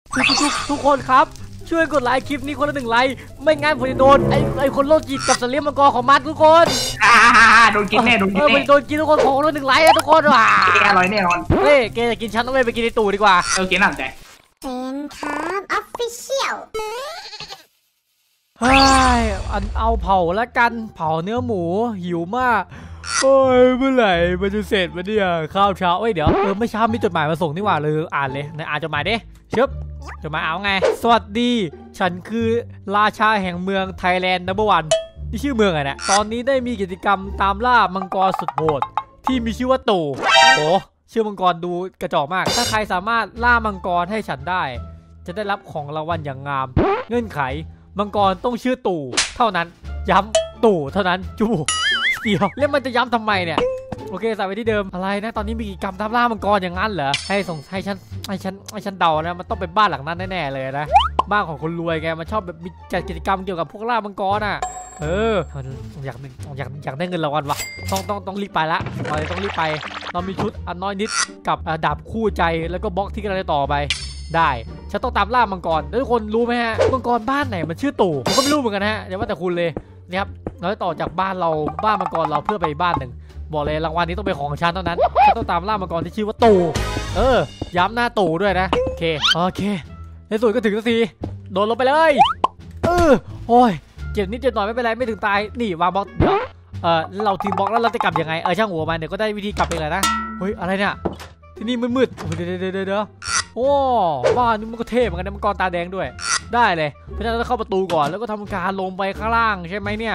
ทุกคนครับช่วยกดไลค์คลิปนี้คนละ1 ไลค์ไม่งั้นผมจะโดนไอคนโรคจิตกับสัตว์เลี้ยงมังกรของมันทุกคนโดนกินแน่โดนกินแน่โดนกินทุกคนขอคนละ1 ไลค์นะทุกคนว่ะอร่อยแน่นอนเฮ้ยแกจะกินฉันต้องไปกินในตู้ดีกว่ากินหนักใจเป็นครับออฟฟิเชียลเฮ้ยเอาเผาแล้วกันเผาเนื้อหมูหิวมากโอ้ยเมื่อไหร่มันจะเสร็จวะเนี่ยข้าวเช้าเดี๋ยวไม่เช้ามีจดหมายมาส่งนี่หว่าเลยอ่านเลยนายอ่านจดหมายดิชึบจดหมายเอาไงสวัสดีฉันคือราชาแห่งเมืองไทยแลนด์นัมเบอร์วันนี่ชื่อเมืองอะไรเนี่ยตอนนี้ได้มีกิจกรรมตามล่ามังกรสุดโหดที่มีชื่อว่าตู่โอ้ชื่อมังกรดูกระจอกมากถ้าใครสามารถล่ามังกรให้ฉันได้จะได้รับของรางวัลอย่างงามเงื่อนไขมังกรต้องชื่อตู่เท่านั้นย้ำตู่เท่านั้นจูเดียวแล้วมันจะย้ำทำไมเนี่ยโอเคใส่ไปที่เดิมอะไรนะตอนนี้มีกิจกรรมตามล่ามังกรอย่างนั้นเหรอให้ฉันเดานะมันต้องเป็นบ้านหลังนั้นแน่ๆเลยนะบ้านของคนรวยแกมันชอบแบบมีจัดกิจกรรมเกี่ยวกับพวกล่ามังกรอ่ะอยากได้เงินรางวัลวะต้องรีบไปละต้องรีบไปเรามีชุดอันน้อยนิดกับดาบคู่ใจแล้วก็บล็อกที่กำลังจะต่อไปได้ฉันต้องตามล่ามังกรแล้วทุกคนรู้ไหมฮะมังกรบ้านไหนมันชื่อตู่ผมก็ไม่รู้เหมือนกันฮะอย่าว่าแต่คุณเลยนี่ครับเราจะต่อจากบ้านมังกรเราเพื่อไปบ้านหนึ่งบอกเลยรางวัลนี้ต้องเป็นของฉันเท่านั้นฉันต้องตามล่ามังกรที่ชื่อว่าตู่ย้ำหน้าตู่ด้วยนะโอเคในสุดก็ถึงสักทีโดนลงไปเลยโอ้ยเจ็บนิดเจ็บหน่อยไม่เป็นไรไม่ถึงตายนี่วางบล็อกเดี๋ยวเราทิ้งบล็อกแล้วเราจะกลับยังไงช่างหัวมันเดี๋ยวก็ได้วิธีกลับเองเลยนะเฮ้ยอะไรเนี่ยที่นี่มืดเดี๋ยวโอ้บ้านนี่มันก็เท่เหมือนกันนะมังกรตาแดงด้วยได้เลยเพราะฉะนั้นเราเข้าประตูก่อนแล้วก็ทำการลงไปข้างล่างใช่ไหมเนี่ย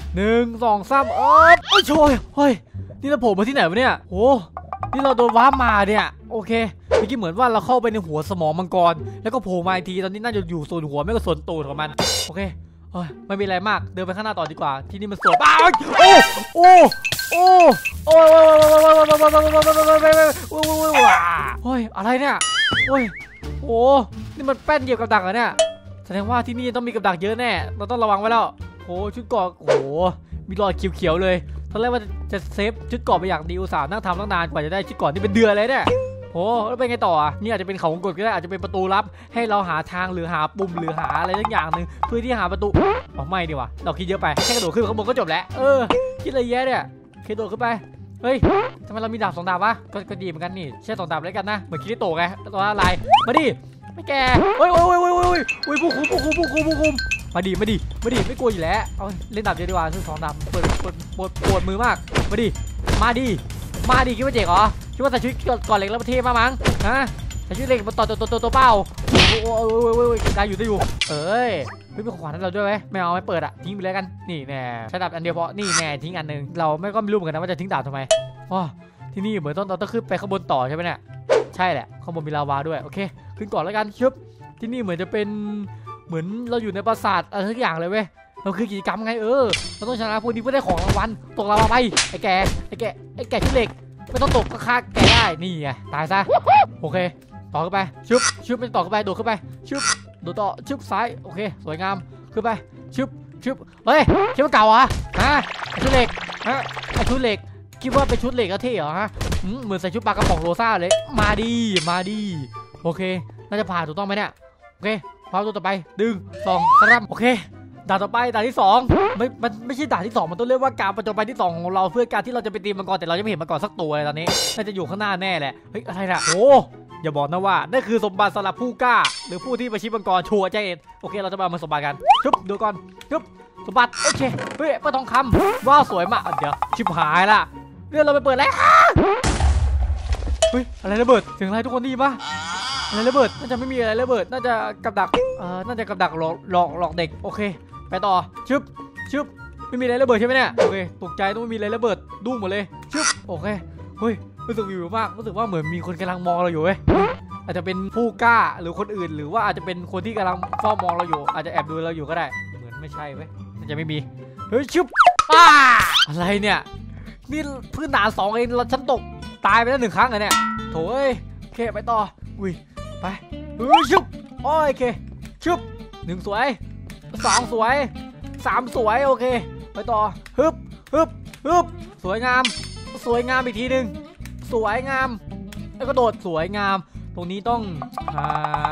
1 2 3โชยเฮ้ยนี่เราโผล่มาที่ไหนวะเนี่ยโอ้นี่เราโดนว้ามาเนี่ยโอเคเมื่อกี้เหมือนว่าเราเข้าไปในหัวสมองมังกรแล้วก็โผล่มาอีกทีตอนนี้น่าจะอยู่ส่วนหัวไม่ก็ส่วนตูดของมันโอเคไม่มีอะไรมากเดินไปข้างหน้าต่อดีกว่าที่นี่มันสวยโอ้ยอะไรเนี่ยโอ้นี่มันแป้นเกี่ยวกับดักเหรอเนี่ยแสดงว่าที่นี่ต้องมีกับดักเยอะแน่เราต้องระวังไว้แล้วโอ้ชุดเกราะมีรอยเขียวๆเลยตอนแรกว่าจะเซฟชุดเกราะไปอย่างดีอุตส่าห์นั่งทำตั้งนานกว่าจะได้ชุดเกราะนี่เป็นเดือนเลยเนี่ยโอ้แล้วเป็นไงต่อนี่อาจจะเป็นเขาวงกตก็ได้อาจจะเป็นประตูลับให้เราหาทางหรือหาปุ่มหรือหาอะไรสักอย่างหนึ่งเพื่อที่หาประตูไม่ดีว่ะเราคิดเยอะไปแค่กระโดดขึ้นข้างบนก็จบแล้วคิดอะไรแย่เนี่ยกระโดดขึ้นไปเฮ้ยทำไมเรามีดาบ2 ดาบวะก็ดีเหมือนกันนี่แค่2 ดาบแล้วกันนะเหมือนคิริโตะไงตัวอะไรมาดิไม่แกโอ้ยผู้คุมมาดิไม่กลัวอยู่แล้วเอาเล่นดาบเดียวดีกว่าซื้อ2 ดาบปวดมือมากมาดิคิดว่าเจ๋งเหรอคิดว่าใส่ชุดก่อนเหล็กแล้วเท่มากมั้งฮะใส่ชุดเหล็กมาต่อตัวเป้าได้อยู่ไม่มีของขวัญให้เราด้วยไหมไม่เอาไม่เปิดอะทิ้งไปเลยกันนี่แน่ใช้ดาบอันเดียวพอนี่แน่ทิ้งอันนึงเราไม่รู้เหมือนกันนะว่าจะทิ้งดาบทำไมที่นี่เหมือนต้องขึ้นไปข้างบนต่อใช่ไหมเนี่ยใช่แหละข้างบนมีลาวาด้วยโอเคขึ้นก่อนแล้วกันชึบที่นี่เหมือนจะเป็นเหมือนเราอยู่ในปราสาทอะไรทุกอย่างเลยเว้ยเราคือกิจกรรมไงเราต้องชนะพวกนี้เพื่อได้ของรางวัลตกลาวาไปไอ้แก่ชุดเหล็กไม่ต้องตกก็ฆ่าแกได้นี่ไงตายซะโอเคต่อขึ้นไปชึบไม่ต่อขึ้นไปโดดขึ้นไปชึบโดดต่อชึบซ้ายโอเคสวยงามขึ้นไปชึบเฮ้ยคิดว่าเก่าชุดเหล็กไอชุดเหล็กคิดว่าเป็นชุดเหล็กก็เท่เหรอฮะเหมือนใส่ชุดปลากระป๋องโรซ่าเลยมาดีโอเคน่าจะผ่านถูกต้องไหมเนี่ยโอเคพร้อมตัวต่อไปดึง2 3โอเคด่านต่อไปด่านที่2มันไม่ใช่ด่านที่2มันต้องเรียกว่าการประจนภัยที่2ของเราเพื่อการที่เราจะไปตีมังกรแต่เรายังไม่เห็นมังกรสักตัวเลยตอนนี้น่าจะอยู่ข้างหน้าแน่แหละเฮ้ยอะไรนะอย่าบอกนะว่านั่นคือสมบัติสำหรับผู้กล้าหรือผู้ที่ประชิดมังกรชัวร์ใจเอ็นโอเคเราจะมาสมบัติกันดูก่อนสมบัติโอเคเฮ้ยปลาทองคำว้าวสวยมากเดี๋ยวชิบหายละเรื่องเราไปเปิดแล้วเฮ้ยอะไรระเบิดเสียงอะไรทุกคนดีปะอะไรระเบิดน่าจะไม่มีอะไรระเบิดน่าจะกับดักน่าจะกับดักหลอกเด็กโอเคไปต่อชึบไม่มีอะไรระเบิดใช่ไหมเนี่ยโอเคตกใจต้องไม่มีอะไรระเบิดดุ้งหมดเลยชึบโอเคเฮ้ยรู้สึกวิวมากรู้สึกว่าเหมือนมีคนกำลังมองเราอยู่เว้ยอาจจะเป็นผู้กล้าหรือคนอื่นหรือว่าอาจจะเป็นคนที่กำลังเฝ้ามองเราอยู่อาจจะแอบดูเราอยู่ก็ได้เหมือนไม่ใช่เว้ยน่าจะไม่มีเฮ้ยชึบอะไรเนี่ยนี่พื้นหนา2เองเราฉันตกตายไปแล้ว1 ครั้งอะเนี่ยโถ่โอเคไปต่อไปชึบโอเคชึบ1 สวย2 สวย3 สวยโอเคไปต่อฮึบสวยงามอีกทีนึงสวยงามแล้วก็โดดสวยงามตรงนี้ต้อง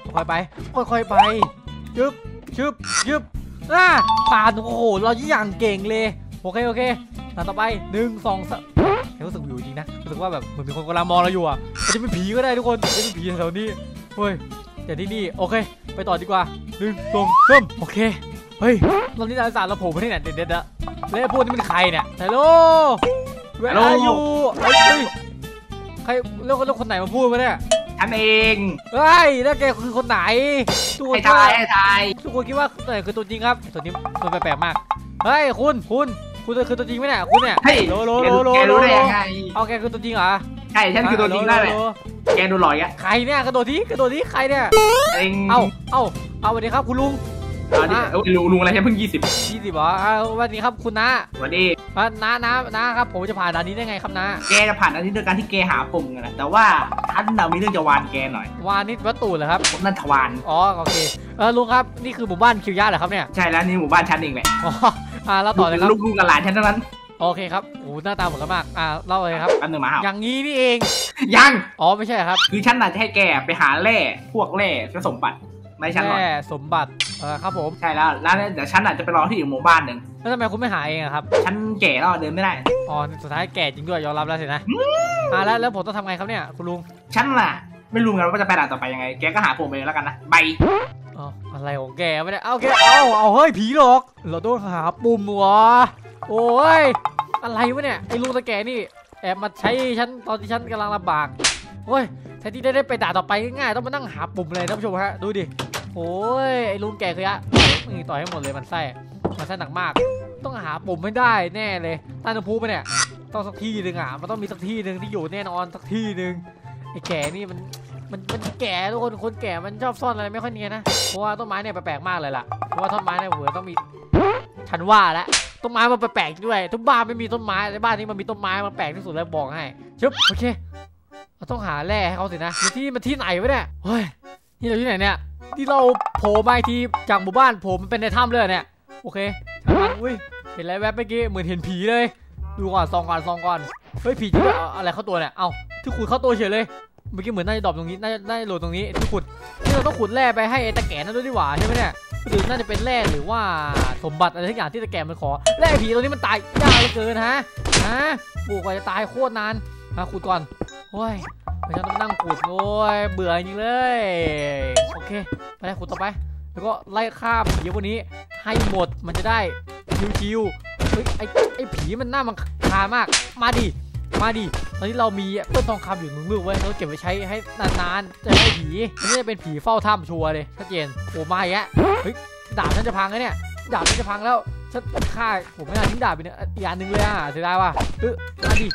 ค่อยๆไปค่อยๆไปชึบชึบชึบผ่านโอ้โหเราอย่างเก่งเลยโอเคต่อไป1 2 3รู้สึกวิวจริงนะรู้สึกว่าแบบเหมือนมีคนกำลังมองเราอยู่อ่ะอาจจะเป็นผีก็ได้ทุกคนอาจจะเป็นผีแถวนี้เฮ้ยแต่ที่นี่โอเคไปต่อดีกว่า1 2 3โอเคเฮ้ยตอนนี้สารเราโผล่มาที่ไหนเด็ดๆอะแล้วพวกนี้เป็นใครเนี่ยฮัลโหลเวลาอยู่เฮ้ยใครแล้วคนไหนมาพูดมาเนี่ยฉันเองเฮ้ยแล้วแกคือคนไหนทุกคนให้ทายทุกคนคิดว่าไหนคือตัวจริงครับตัวนี้มันแปลกๆมากเฮ้ยคุณคือตัวจริงไหมเนี่ยคุณเนี่ยเฮ้ยโลแกรู้ได้ยังไงเอาแกคือตัวจริงเหรอใช่ฉันคือตัวจริงได้เลยแกดูหล่อยอ่ะใครเนี่ยกระโดดที่ใครเนี่ยเองเอาสวัสดีครับคุณลุงลุงอะไรฉันเพิ่ง20 เหรอวันนี้ครับคุณน้าสวัสดีน้าครับผมจะผ่านด่านนี้ได้ไงครับน้าแกจะผ่านอันนี้โดยการที่แกหาปุ่มกันนะแต่ว่าฉันน่ะมีเรื่องจะวานแกหน่อยวานิชวัตถุเหรอครับนั่นทวารอ๋อโอเคลุงครับนี่คือหมู่บ้านคิวยะเหรอครับเนี่ยใช่แล้วนี่หมู่บ้านฉันเองแหละอ๋อแล้วต่อเลยครับลูกกับหลานฉันทั้งนั้นโอเคครับโอ้หน้าตาเหมือนกันมากเล่าเลยครับอันหนึ่งมาอย่างนี้นี่เองยังอ๋อไม่ใช่ครับคือฉันน่ะจะให้แกไปหาแร่พวกแร่สมบัติไม่ฉันหรอกแร่สมบัติครับผมใช่แล้วเดี๋ยวฉันอาจจะไปรอที่อีกหมู่บ้านหนึ่งแล้วทำไมคุณไม่หาเองอะครับฉันแก่แล้วเดินไม่ได้อ๋อสุดท้ายแก่จริงด้วยยอมรับแล้วสินะแล้วผมต้องทำไงครับเนี่ยคุณลุงฉันน่ะไม่รู้ไงว่าจะไปด่านต่อไปยังไงแกก็หาปุ่มเองแล้วกันนะใบอ๋ออะไรของแกไม่ได้เอาแกเอาเฮ้ยผีหลอกเราต้องหาปุ่มวะโอ้ยอะไรวะเนี่ยไอ้ลุงตะแกนี่แอบมาใช้ฉันตอนที่ฉันกำลังลำบากโอ้ยแทนที่ได้ไปด่าต่อไปง่ายๆต้องมานั่งหาปุ่มเลยท่านผู้ชมฮะดูดิโอ้ยไอ้ลุงแกคือมึงต่อยให้หมดเลยมันไส้หนักมากต้องหาปุ่มไม่ได้แน่เลยใต้น้ำพุไปเนี่ยต้องสักที่หนึ่งมันต้องมีสักที่หนึ่งที่อยู่แน่นอนสักที่หนึ่งไอ้แกนี่มันแก่ทุกคนแก่มันชอบซ่อนอะไรไม่ค่อยเนียนนะเพราะว่าต้นไม้เนี่ยแปลกๆมากเลยล่ะเพราะว่าต้นไม้เนี่ยเหมือนต้องมีฉันว่าแล้วต้นไม้มันแปลกๆด้วยทุกบ้านไม่มีต้นไม้ในบ้านนี้มันมีต้นไม้มันแปลกที่สุดเลยบอกให้ชึบโอเคเราต้องหาแร่ให้เขาสินะที่มันที่ไหนวะเนี่ยเฮ้ยนี่เราที่ไหนเนี่ยที่เราโผล่มาทีจากหมู่บ้านโผล่มันเป็นในถ้ำเลยเนี่ยโอเคทางอุ้ยเห็นอะไรแวบเมื่อกี้เหมือนเห็นผีเลยดูก่อนส่องก่อนเฮ้ยผีจริงด้วยอะไรเข้าตัวเนี่ยเอ้าที่ขุดเข้าตัวเฉยเลยเมื่อกี้เหมือนน่าจะดรอปตรงนี้น่าจะโหลดตรงนี้ที่ขุดที่เราต้องขุดแร่ไปให้ไอ้ตะแกรงนั่นด้วยดีกว่าใช่ไหมเนี่ยหรือน่าจะเป็นแร่หรือว่าสมบัติอะไรทุกอย่างที่ตะแกรงมันขอแร่ผีตัวนี้มันตายยากเหลือเกินฮะปลูกกว่าจะตายโคตรนานขุดก่อนโอ้ยไม่ต้องนั่งขุดโอ้ยเบื่อจริงเลยโอเคไปขุดต่อไปแล้วก็ไล่ฆ่าผีพวกนี้ให้หมดมันจะได้ชิวๆเฮ้ยไอ้ผีมันน่ามันคามากมาดิตอนนี้เรามีต้นทองคำอยู่1 ลูกไว้เราเก็บไว้ใช้ให้นานๆจะให้ผีอันนี้จะเป็นผีเฝ้าถ้ำชัวร์เลยชัดเจนโอ้มาอีกแล้วเฮ้ยดาบฉันจะพังแล้วเนี่ยดาบฉันจะพังแล้วฉันฆ่าผมไม่น่าทิ้งดาบไปเนี่ยอีกอันหนึ่งเลยเสียดายว่ะมาดิ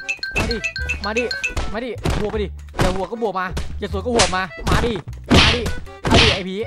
บวกไปดิอย่าบวกก็บวกมาอย่าสวนก็หัวมาดิไอ้ผี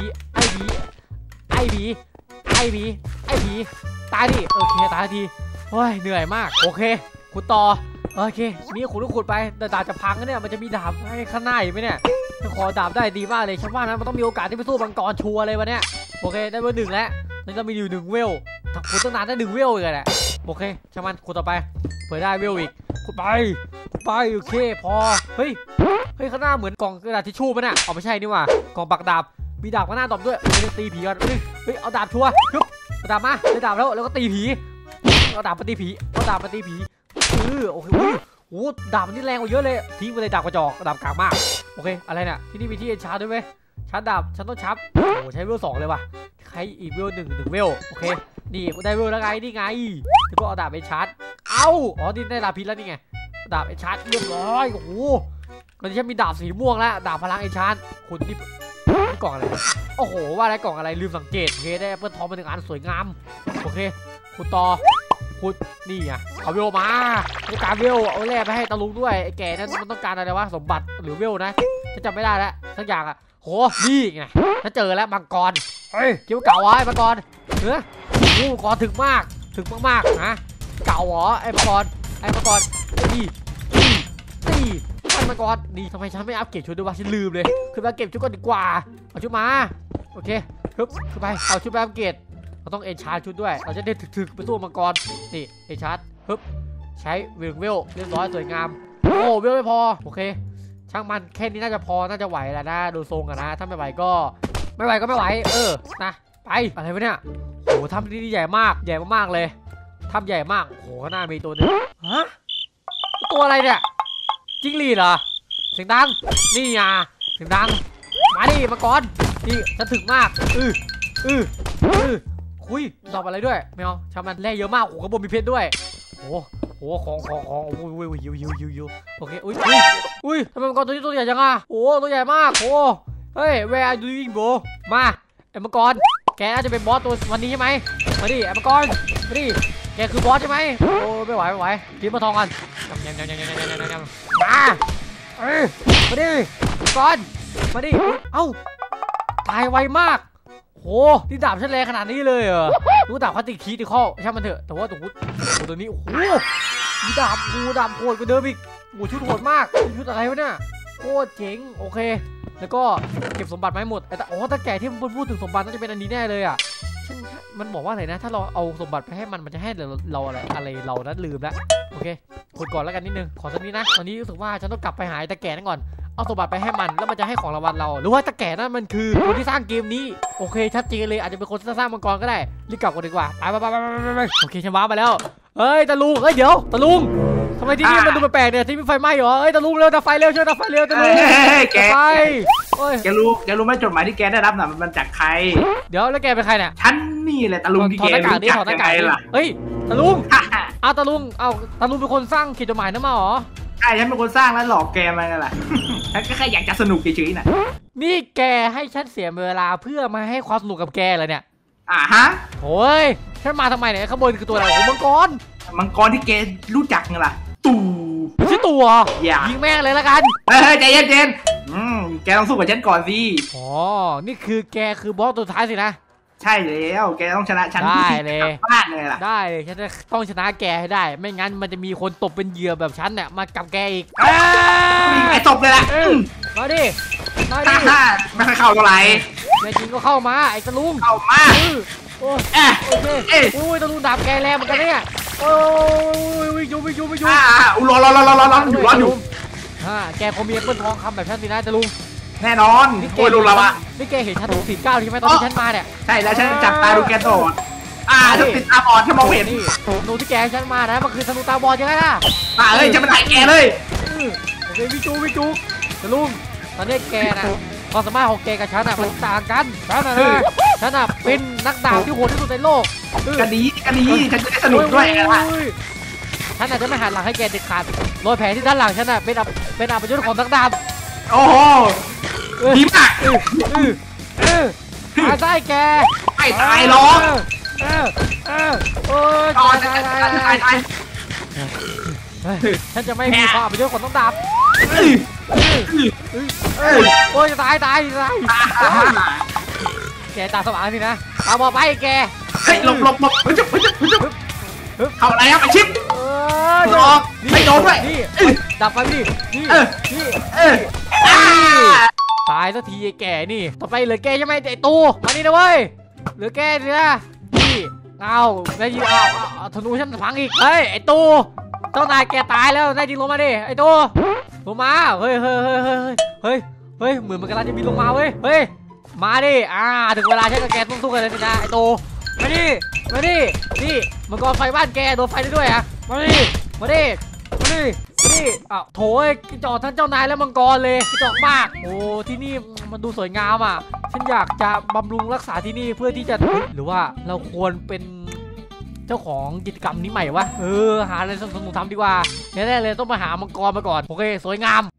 ตายดิโอเคตายทีโอ้ยเหนื่อยมากโอเคขุดต่อโอเคนี่ขุดไปแต่ดาบจะพังเนี่ยมันจะมีดาบให้ข้างหน้าอีกไหมเนี่ยถ้าขอดาบได้ดีมากเลยฉันว่านะมันต้องมีโอกาสที่ไปสู้มังกรชัวร์เลยวันเนี้ยโอเคได้เบอร์ 1แล้วนี่เรามีอยู่1 เวลขุดตั้งนานได้1 เวลเลยแหละโอเคช่างมันขุดต่อไปเผื่อได้เวลอีกขุดไปโอเคพอเฮ้ยข้างหน้าเหมือนกล่องกระดาษทิชชู่ป่ะเนี่ยเอาไม่ใช่นี่หว่ากล่องปักดาบมีดาบข้างหน้าตบด้วยตีผีก่อนเฮ้ยเอาดาบชัวร์เอาดาบมาได้ดาบแล้วก็ตีผีเอาดาบมาตีผีโอเคโอ้ดาบมันนี่แรงกว่าเยอะเลยทิ้งไปเลยดาบกระจอกดาบกากมากโอเคอะไรเนี่ยที่นี่มีที่ชาร์จด้วยไหมชาร์จดาบฉันต้องชาร์จโอ้ใช้เวล 2เลยว่ะใครอีกเวล1 เวลโอเคนี่ได้เวลแล้วไงนี่ไงแล้วก็เอาดาบไปชาร์จนี่ได้ดาบพิษแล้วนี่ไงดาบไปชาร์จเรียบร้อยโอ้โหตอนนี้ฉันมีดาบสีม่วงแล้วดาบพลังไอชาร์จคุณนี่กล่องอะไรโอ้โหว่าอะไรกล่องอะไรลืมสังเกตโอเคได้แอปเปิลทองมา1 อันสวยงามโอเคคุณต่อขุดนี่ไงเอาเวลมาต้องการเวลเอาแร่ไปให้ตาลุงด้วยไอ้แกนั้นมันต้องการอะไรวะสมบัติหรือเวลนะฉันจำไม่ได้แล้วสักอย่างโหนี่ไงถ้าเจอแล้วมังกรเฮ้ยคิดว่าเก่าไว้มังกรมังกรถึงมากนะเก่าเหรอไอ้มังกรนี่มังกรนี่ทำไมฉันไม่อัพเกรดชุดด้วยวะฉันลืมเลยคือมาเก็บชุดก่อนดีกว่าเอาชุดมาโอเคขึ้นไปเอาชุดไปอัพเกรดเราต้องเอนชาร์ชุดด้วยเราจะได้ถึกไปสู้มังกรนี่เอนชาร์ใช้เวลเรียบร้อยสวยงามโอ้เวลไม่พอโอเคช่างมันแค่นี้น่าจะพอน่าจะไหวแล้วนะดูทรงกันนะถ้าไม่ไหวก็ไม่ไหวนะไปอะไรวะเนี่ยโอ้ถ้ำที่นี่ใหญ่มากใหญ่มากๆเลยถ้ำใหญ่มากโอ้ข้างหน้ามีตัวนึงฮะตัวอะไรเนี่ยจิ้งหรีดเหรอเสียงดังนี่อ่ะเสียงดังมาดิมาก่อนนี่ฉันถึงมากคุยตอบอะไรด้วยไม่เอาชามันแร่เยอะมากโอ้กระบอกมีเพชรด้วยโอ้ของโอ้ยหิวโอเคอุ้ยทำไมมังกรตัวนี้ตัวใหญ่จังอ่ะโอ้ตัวใหญ่มากโอ้เฮ้ย where are you going bro มาไอ้มังกรแกน่าจะเป็นบอสตัววันนี้ใช่ไหมมาดิไอ้มังกรมาดิแกคือบอสใช่ไหมโอ้ไม่ไหวกินมาทองกันมามาดิมังกรมาดิเอ้าตายไวมากโหนี่ดาบฉันแรงขนาดนี้เลยเหรอรู้ดาบพลาสติกคีติคอลใช่มันเถอะแต่ว่าตัวนี้โอ้โหมีดาบโหดกว่าเดิมอีกโอ้ชุดโหดมากชุดอะไรวะเนี่ยโคตรเจ๋งโอเคแล้วก็เก็บสมบัติมาให้หมดแต่ตาแก่ที่มันพูดถึงสมบัติน่าจะเป็นอันนี้แน่เลยอ่ะมันบอกว่าอะไรนะถ้าเราเอาสมบัติไปให้มันจะให้เราอะไรเรานั้นลืมแล้วโอเคขุดก่อนแล้วกันนิดนึงขอสักนิดนะตอนนี้รู้สึกว่าฉันต้องกลับไปหาตาแก่นั่นก่อนเอาสมบัติไปให้มันแล้วมันจะให้ของรางวัลเราหรือว่าตาแก่นั่นมันคือคนที่สร้างเกมนี้โอเคชัดเจนเลยอาจจะเป็นคนที่สร้างมังกรก็ได้รีบกลับกันดีกว่าไปโอเคฉันว้าไปแล้วเฮ้ยตาลุงเดี๋ยวตาลุงทำไมที่นี่มันดูแปลกๆเนี่ยที่มีไฟไหม้เหรอตาลุงเร็วดับไฟเร็วช่วยดับไฟเร็วตาลุงแกรู้ไหมจดหมายที่แกได้รับน่ะมันจากใครเดี๋ยวแล้วแกเป็นใครเนี่ยฉันนี่แหละตาลุงที่แกรู้จักยังไงล่ะเฮ้ยตาลุงตาลุงเป็นคนสร้างเขียนจดหมายนั่นมาหรอใช่ฉันเป็นคนสร้างแล้วหลอกแกมาไงล่ะฉันก็แค่อยากจะสนุกเฉยๆน่ะนี่แกให้ฉันเสียเวลาเพื่อมาให้ความสนุกกับแกเลยเนี่ยฮะโอ้ยฉันมาทำไมเนี่ยข้างบนคือตัวอะไรมังกรที่แกรู้จักไงล่ะตู่ชื่อตัวยิงแม่งเลยละกันเฮ้ยใจเย็นแกต้องสู้กับฉันก่อนสิอ๋อนี่คือแกคือบอสตัวท้ายสินะใช่แล้วแกต้องชนะฉันได้เลยพลาดเลยล่ะได้เลยฉันจะต้องชนะแกให้ได้ไม่งั้นมันจะมีคนตบเป็นเหยื่อแบบฉันเนี่ยมากับแกอีกไอ้ตบเลยล่ะมาดิไม่ค่อยเข้าเท่าไหร่แม่จริงก็เข้ามาไอ้ตะลุงเข้ามาโอ้ยตะลุงดาบแกแรงเหมือนกันเนี่ยโอ้ยวิจูรออยู่แกคงมีเปิ้ลทองคำแบบฉันสินะตะลุงแน่นอนโอ้ยดูแล้วอะนี่แกเห็นฉันถึง49ใช่ไหมตอนที่ฉันมาเนี่ยใช่แล้วฉันจับตาดูแกตลอดฉันติดตาบอดฉันมองเห็นดูที่แกฉันมานะมันคือธนูตาบอดใช่ไหมล่ะเฮ้ยจะมาถ่ายแกเลยโอเควิจูตะลุงตอนนี้แกนะความสามารถของแกกับฉันอะมันต่างกันฉันอะเป็นนักดาบที่โหดที่สุดในโลกกันดีฉันจะได้สนุกด้วยฉันอาจจะไม่หันหลังให้แกเด็ดขาดรอยแผลที่ด้านหลังฉันอะเป็นอาวุธของนักดาบโอ้โหดีมากตายได้แกไม่ตายหรอกโอ้ยตายฉันจะไม่มีความอาวุธของนักดาบโอ้ยตายแกตาสว่างสินะตาบอดไปแกหลบเข้าอะไรครับไอชิปหลอกไม่โดนด้วยนี่ดับไปนี่ตายสักทีไอ้แกนี่ต่อไปเหลือแกใช่ไหมไอ้ตู้มานี่นะเว้ยเหลือแกสินะนี่เอาได้ยิงเอาธนูฉันพังอีกเฮ้ยไอ้ตู้ต้องตายแกตายแล้วได้ยิงลงมาดิไอ้ตู้ลงมาเฮ้ยเหมือนมันกำลังจะบินลงมาเว้ยมาดิถึงเวลาฉันกับแกต้องสู้กันเลยนะไอ้ตู้มาดินี่มังกรไฟบ้านแกโดนไฟได้ด้วยอะมาดิโถยจอดท่านเจ้านายแล้วมังกรเลยจอกมากโอ้ที่นี่มันดูสวยงามอ่ะฉันอยากจะบำรุงรักษาที่นี่เพื่อที่จะหรือว่าเราควรเป็นเจ้าของกิจกรรมนี้ใหม่วะหาอะไรสนุกทำดีกว่าแน่ๆเลยต้องมาหามังกรมาก่อนโอเคสวยงาม